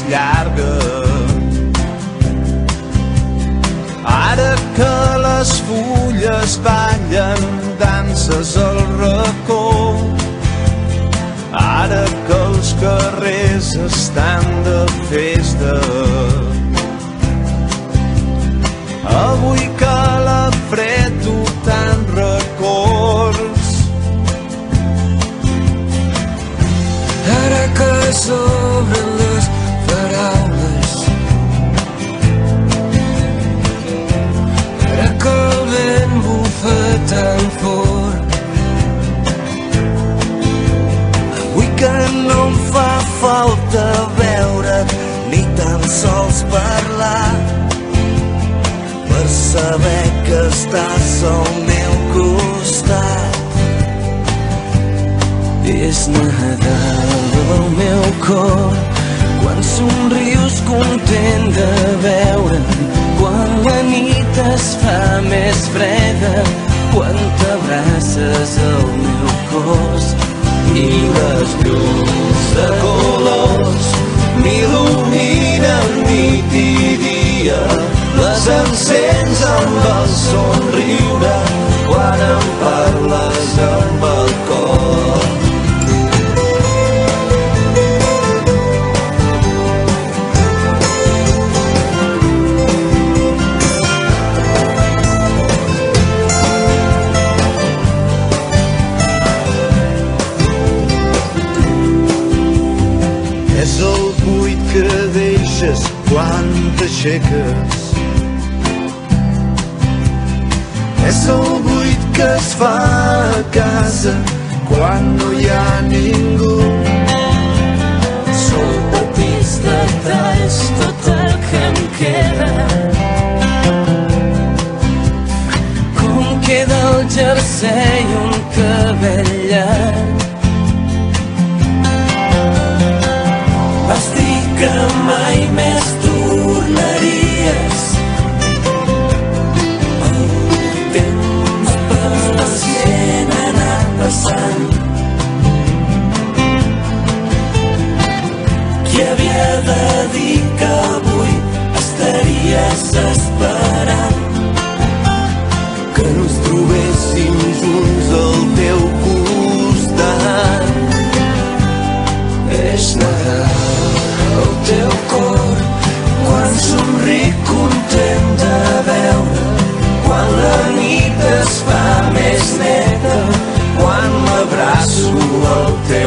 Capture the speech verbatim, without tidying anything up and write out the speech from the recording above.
llarga. Ara que les fulles ballen danses al racó, ara que els carrers estan de festa, avui que la fred tu te'n records, ara que s'obren les paraules, ara que el vent bufa tan fort, avui que no em fa falta veure't ni tan sols parlar, per saber que estàs al meu costat. és Nadal al meu cor, quan somrius content de veure'm, quan la nit es fa més freda, quan t'abraces al meu cos i les llums de colors m'il·luminen nit i dia, les encens amb el somriure quan em parles amb el cor. És el buit que deixes quan t'aixeques, és el buit que es fa a casa quan no hi ha ningú. Són petits detalls tot el que em queda, com queda el jersei un cabell llarg. Vas dir que mai més tornaries, el temps pacient ha anat passant. Qui havia de dir que avui estaries esperant Que ens trobéssim junts al teu costat. és Nadal al teu cor, quan somric content de veure, quan la nit es fa més neta, quan m'abraço al teu